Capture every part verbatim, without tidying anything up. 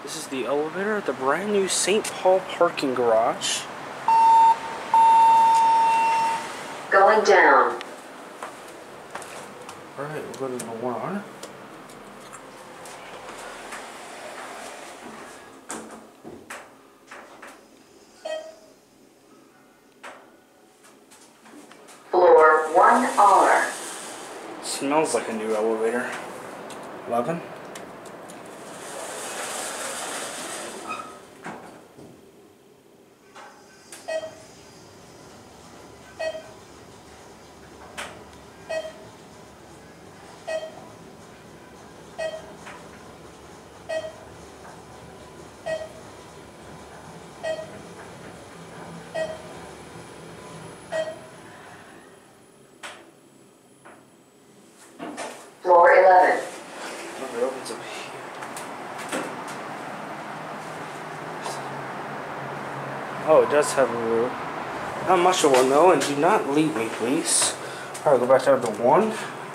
This is the elevator at the brand new Saint Paul parking garage. Going down. Alright, we'll go to the one. Floor one R. Smells like a new elevator. eleven. Floor eleven. Oh, it opens up here. Oh, it does have a roof. Not much of one though, and do not leave me, please. Alright, go back down to one.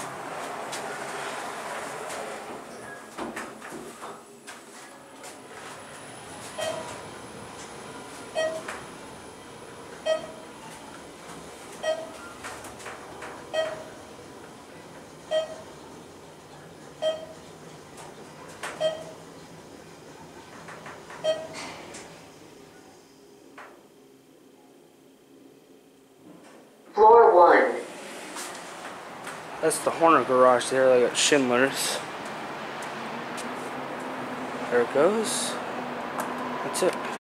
Floor one. That's the Horner garage there. They got Schindler's. There it goes. That's it.